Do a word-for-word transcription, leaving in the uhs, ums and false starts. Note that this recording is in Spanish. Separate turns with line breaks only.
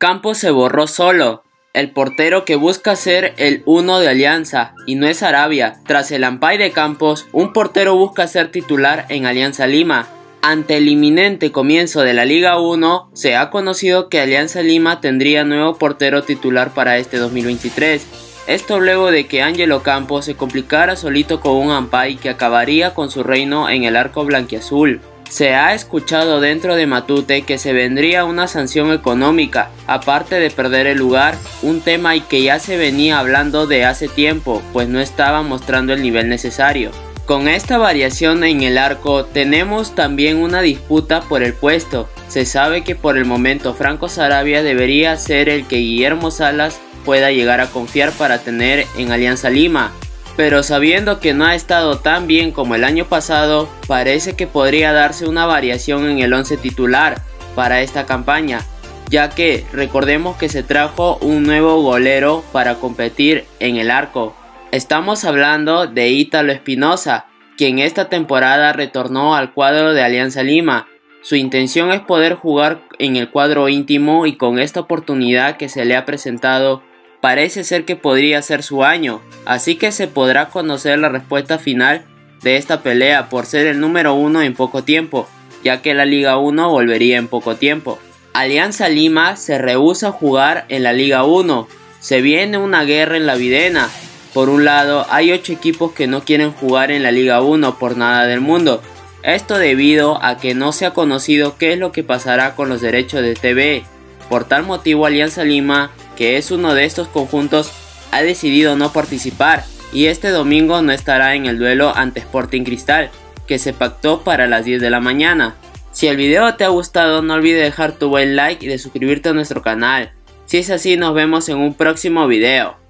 Campos se borró solo. El portero que busca ser el uno de Alianza, y no es Sarabia. Tras el ampay de Campos, un portero busca ser titular en Alianza Lima. Ante el inminente comienzo de la Liga uno, se ha conocido que Alianza Lima tendría nuevo portero titular para este dos mil veintitrés. Esto luego de que Ángelo Campos se complicara solito con un ampay que acabaría con su reino en el arco blanquiazul. Se ha escuchado dentro de Matute que se vendría una sanción económica, aparte de perder el lugar, un tema y que ya se venía hablando de hace tiempo, pues no estaba mostrando el nivel necesario. Con esta variación en el arco tenemos también una disputa por el puesto. Se sabe que por el momento Franco Sarabia debería ser el que Guillermo Salas pueda llegar a confiar para tener en Alianza Lima, pero sabiendo que no ha estado tan bien como el año pasado, parece que podría darse una variación en el once titular para esta campaña, ya que recordemos que se trajo un nuevo golero para competir en el arco. Estamos hablando de Ítalo Espinosa, quien esta temporada retornó al cuadro de Alianza Lima. Su intención es poder jugar en el cuadro íntimo y con esta oportunidad que se le ha presentado, parece ser que podría ser su año, así que se podrá conocer la respuesta final de esta pelea por ser el número uno en poco tiempo, ya que la Liga uno volvería en poco tiempo. Alianza Lima se rehúsa a jugar en la Liga uno, se viene una guerra en la Videna. Por un lado, hay ocho equipos que no quieren jugar en la Liga uno por nada del mundo. Esto debido a que no se ha conocido qué es lo que pasará con los derechos de T V. Por tal motivo, Alianza Lima, que es uno de estos conjuntos, ha decidido no participar y este domingo no estará en el duelo ante Sporting Cristal, que se pactó para las diez de la mañana. Si el video te ha gustado, no olvides dejar tu buen like y de suscribirte a nuestro canal. Si es así, nos vemos en un próximo video.